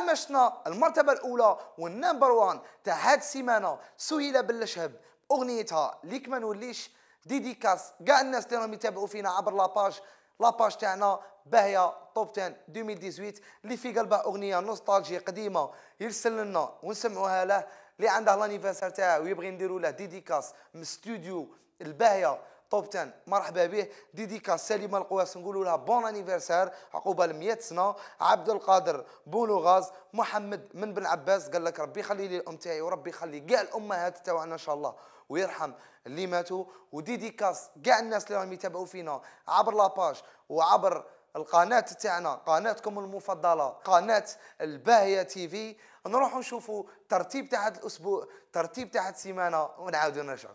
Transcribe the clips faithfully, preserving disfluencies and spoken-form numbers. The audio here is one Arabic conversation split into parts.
بعد ما شفنا المرتبه الاولى والنمبر واحد تاع هاد السيمانه سهيله بلشهب اغنيتها ليك ما نوليش ديديكاس كاع الناس اللي راهم يتابعوا فينا عبر لاباج لاباج تاعنا باهيه توب عشرة ألفين وثمانية عشر اللي في قلبها اغنيه نوستالجي قديمه يرسل لنا ونسمعوها له، اللي عنده لانيفرسير تاعو ويبغي نديروا له ديديكاس من استوديو الباهيه توب عشرة مرحبا به. ديديكاس سليمه القواس نقولوا لها بون انيفرسير عقوبه مئة سنه. عبد القادر بولوغاز محمد من بن عباس قال لك ربي يخلي لي الام تاعي وربي يخلي كاع الامهات تاعنا ان شاء الله ويرحم اللي ماتوا. وديديكاس كاع الناس اللي راهم يتابعوا فينا عبر لاباج وعبر القناه تاعنا قناتكم المفضله قناه الباهيه تي في. نروحوا نشوفوا ترتيب تاع هذا الاسبوع ترتيب تاع هذه السيمانه ونعاودوا نرجعوا.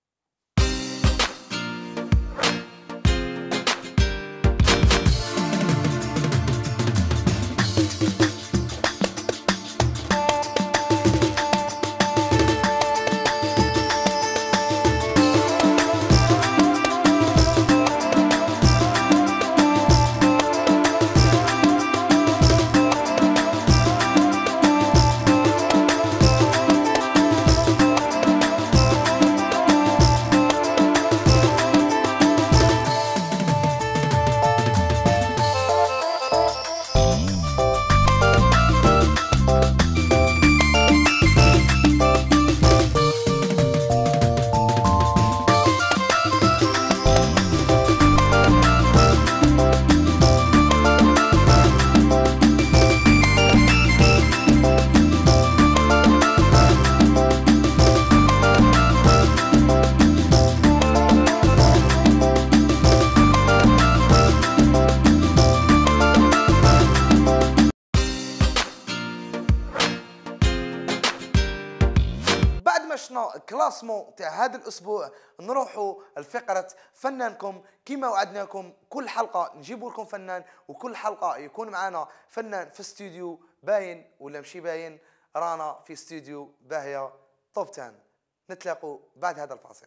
كلاسمون تاع هذا الاسبوع نروحوا لفقره فنانكم. كما وعدناكم كل حلقه نجيبوا لكم فنان وكل حلقه يكون معنا فنان في استوديو باين ولا مشي باين. رانا في استوديو باهيه توب عشرة. نتلاقوا بعد هذا الفاصل.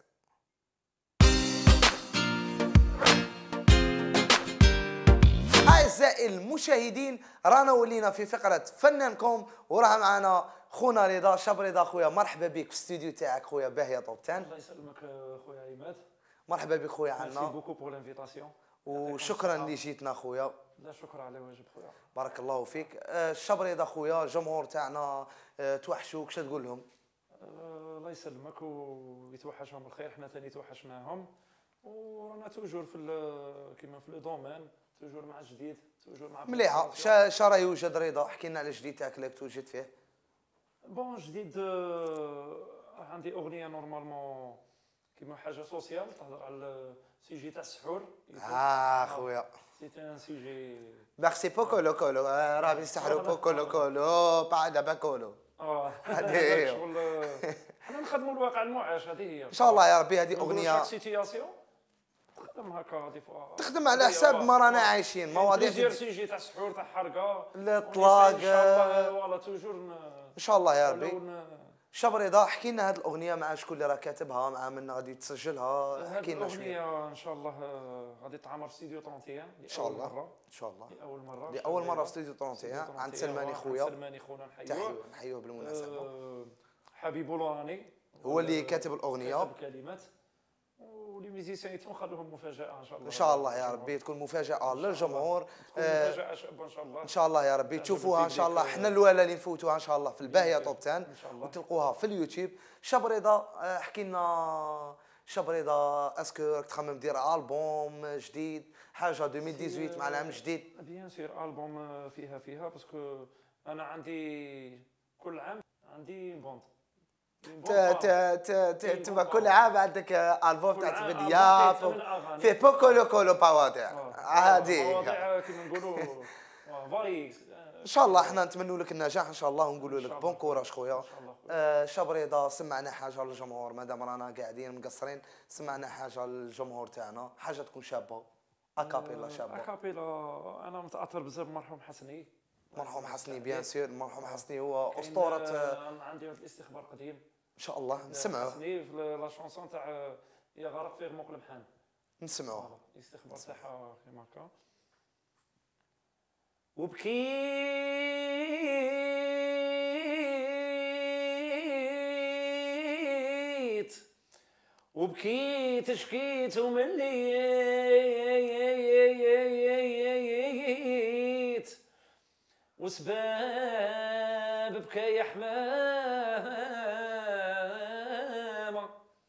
اعزائي المشاهدين رانا ولينا في فقره فنانكم وراه معنا خونا رضا شاب رضا. خويا مرحبا بك في الاستوديو تاعك خويا باهيه توب عشرة. الله يسلمك خويا عماد. مرحبا بك خويا عنا. ميرسي بوكو بور لانفيتاسيون وشكرا اللي جيتنا خويا. لا شكرا على واجب خويا. بارك الله فيك. الشاب رضا خويا الجمهور تاعنا توحشوك شنو تقول لهم؟ الله يسلمك ويتوحشهم الخير حنا ثاني توحشناهم ورانا توجور في كيما في لو دومين توجور مع جديد توجور مع مليحه. شا راه يوجد رضا احكي لنا على الجديد تاعك اللي توجد فيه. بون جديد عندي اغنيه نورمالمون كيما حاجه سوسيال تهضر على السيجي تاع السحور. اه خويا سي ان سيجي ميرسي بوكو لو كولو راه بيسحروا بوكو لو كولو بعد باكولو. اه هذه شغل حنا نخدموا الواقع المعاش. هذه هي ان شاء الله يا ربي. هذه اغنيه سيتياسيون تخدم هكا دي فوا تخدم على حساب ما رانا عايشين مواضيع دير سيجي تاع السحور تاع حرقه الاطلاق ان شاء الله والله توجور ان شاء الله يا ربي. شاب رضا احكي لنا هذه الاغنيه مع شكون اللي راه كاتبها مع من غادي تسجلها احكي لنا شويه. الاغنيه ان شاء الله غادي تعمر في استوديو واحد وثلاثين ان شاء الله ان شاء الله لاول مره لاول مره في استوديو واحد وثلاثين عند سلماني خويا. سلماني خونا نحيوه نحيوه بالمناسبه. أه حبيب لوراني هو اللي كاتب الاغنيه كاتب الكلمات ولي ميزيسيان نخلوهم مفاجاه ان شاء الله. ان شاء الله يا ربي تكون مفاجاه للجمهور. مفاجاه شابه ان شاء الله. ان شاء الله يا ربي تشوفوها ان شاء الله. احنا الاولى اللي نفوتوها ان شاء الله في الباهيه توب عشرة وتلقوها في اليوتيوب. شاب رضا احكي لنا شاب رضا اسكو راك تخمم دير البوم جديد حاجه ألفين وثمانية عشر مع العام الجديد؟ بيان سير البوم فيها فيها باسكو انا عندي كل عام عندي بوند تبقى كل عام عندك البوم تاع تفديات فيه بوكو لو كولو بوادع. هذه بوادع كيما نقولوا فاري. ان شاء الله احنا نتمنوا لك النجاح ان شاء الله ونقولوا لك بون كوراج خويا. شاب رضا سمعنا حاجه للجمهور مادام رانا قاعدين مقصرين. سمعنا حاجه للجمهور تاعنا حاجه تكون شابه اكابيلا شابه. اكابيلا انا متاثر بزاف بمرحوم حسني. مرحوم حسني بيان سير. مرحوم حسني هو اسطوره. انا عندي واحد الاستخبار قديم ان شاء الله نسمعوه. حسني في لا شونسون تاع يا غرق في غموق المحن نسمعوه. الاستخبار تاعها كيما هكا. وبكيت وبكيت شكيت ومليت وسباب بكايا حمامة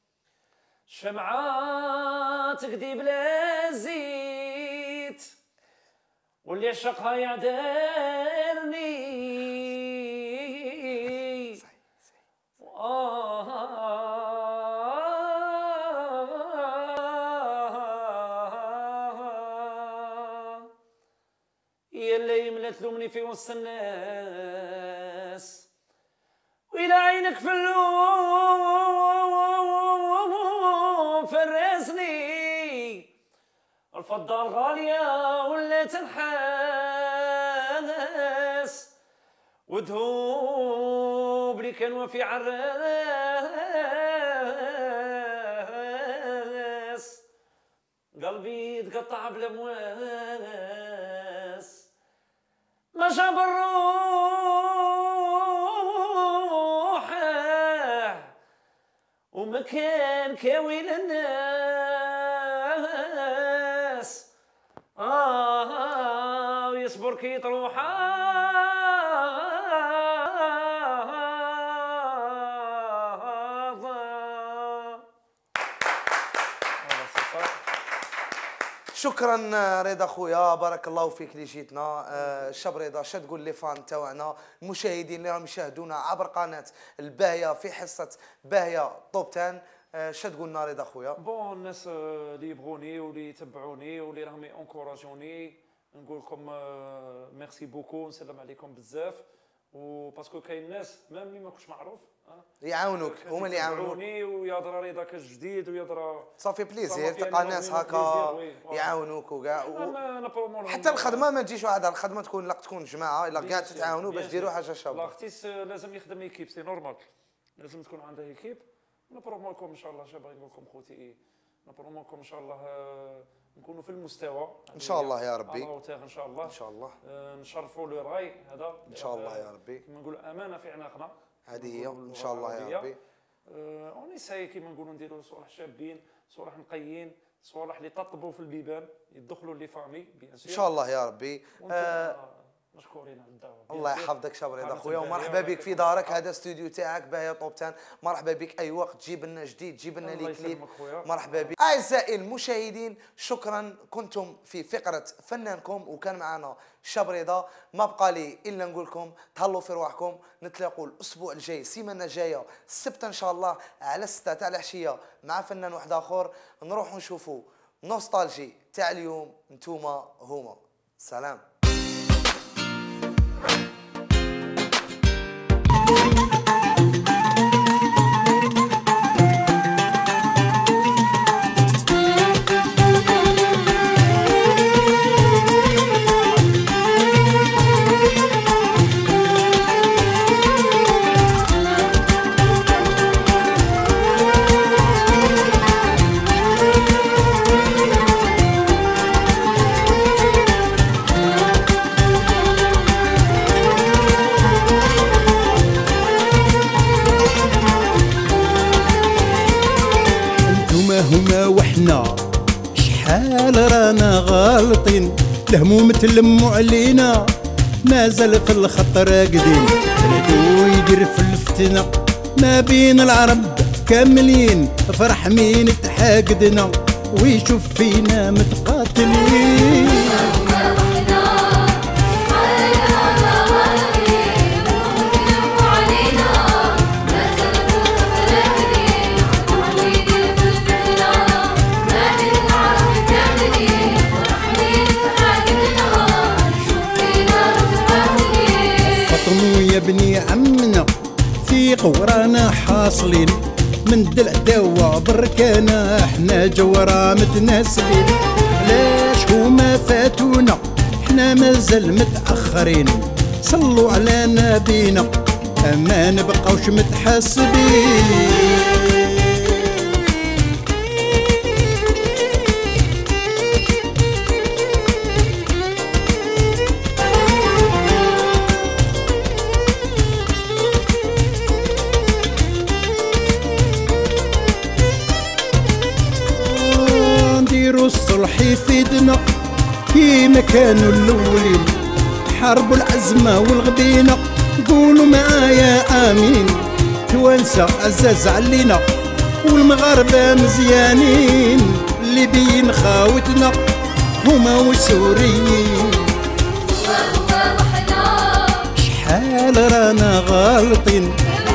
شمعة تقدي بلا زيت واللي عشقها يعذرني يا اللي يملت تلومني في وسط الناس وإلى عينك في اللوم فرسني الفضة الغالية ولا تنحاس ودهوب لي كان وفي عراس قلبي تقطع بالامواس ما جاب الروح وما كان كاوي للناس آه ويصبر كي تروح شكرا رضا خويا، بارك الله فيك اللي جيتنا. الشاب رضا شا تقول لي فان تاعنا المشاهدين اللي راهم يشاهدونا عبر قناه الباهيه في حصه باهيه توب عشرة، شا تقول لنا رضا خويا؟ بون الناس اللي يبغوني واللي يتبعوني واللي راهم ينكوراجوني نقول لكم ميرسي بوكو، نسلم عليكم بزاف، وباسكو كاين ناس ميم اللي ما كنتش معروف يعاونوك، هما اللي يعاونوك ويا درا رضا كجديد ويا درا صافي بليزير تلقى ناس هكا يعاونوك وكاع و... حتى الخدمه ما تجيش وحدها، الخدمه تكون لا تكون جماعه الا كاع تتعاونوا باش ديروا حاجه شابه. لاختيس لازم يخدم ايكيب، سي نورمال، لازم تكون عنده ايكيب. نبرومو لكم ان شاء الله، شابه نقول لكم خوتي، نبرومو لكم ان شاء الله نكونوا في المستوى ان شاء الله يا ربي، ان شاء الله ان شاء الله نشرفوا لو راي هذا ان شاء الله يا ربي، كما نقولوا امانه في عناقنا هذه هي ان شاء الله يا ربي. اوني ساي كيما نقولوا نديروا صوالح شابين، صوالح نقيين، صوالح اللي تطبوا في البيبان يدخلوا لي فامي بيان سور ان شاء الله يا ربي. مشكورين على الدعوه، الله يحفظك شاب رضا خويا، ومرحبا بك في دارك، هذا استوديو تاعك باهيه توب عشرة، مرحبا بك اي وقت تجيب لنا جديد، تجيب لنا لي كليب، مرحبا بك. اعزائي المشاهدين شكرا، كنتم في فقره فنانكم وكان معنا شاب رضا، ما بقى لي الا نقول لكم تهلوا في رواحكم، نتلاقوا الاسبوع الجاي السيمانه الجايه السبت ان شاء الله على ستة تاع العشيه مع فنان واحد اخر، نروحوا نشوفوا نوستالجي تاع اليوم، نتوما هما، سلام. هما وحنا شحال رانا غالطين، الهموم تلموا علينا مازال في الخط راقدين، بلادو يدير في الفتنة ما بين العرب كاملين، فرح مين تحاقدنا ويشوف فينا متقاتلين. يا بني عمنا ثيق ورانا حاصلين، من دلع دوا بركانا احنا جورا متناسبين، علاش هما فاتونا احنا مازال متأخرين، صلوا على نبينا ما نبقاوش متحاسبين. عودنا كيما كانوا الاولين، حاربوا العزمه والغبينه، قولوا معايا امين. توانسه عزاز علينا والمغاربه مزيانين، الليبيين خاوتنا هما والسوريين. شحال رانا غالطين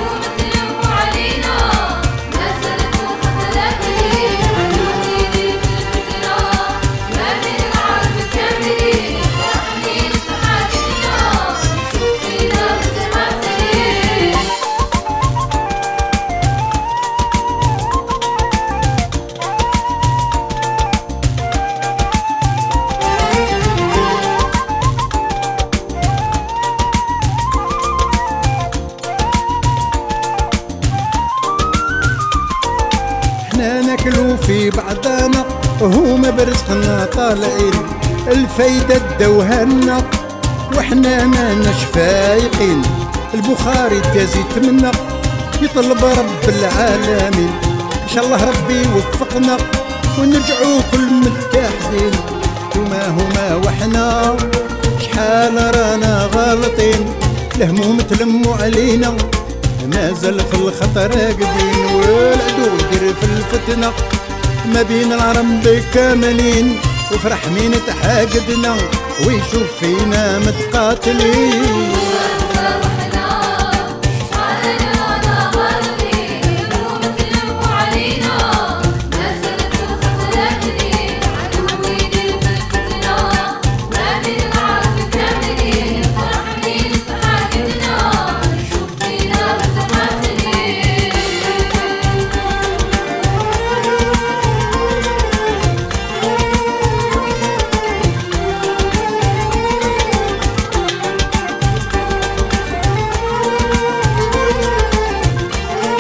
ناكلو في بعضنا وهما برزقنا طالعين، الفايدة داوهالنا وحنا ماناش فايقين. البخاري تازي تمنى يطلب رب العالمين، ان شاء الله ربي يوفقنا ونرجعو كل متحدين. هما هما وحنا شحال رانا غالطين، الهموم تلموا علينا مازال في الخطر راقدين، والعدو يدير في الفتنة ما بين العرب كاملين، وفرح مين تحاقدنا ويشوف فينا متقاتلين.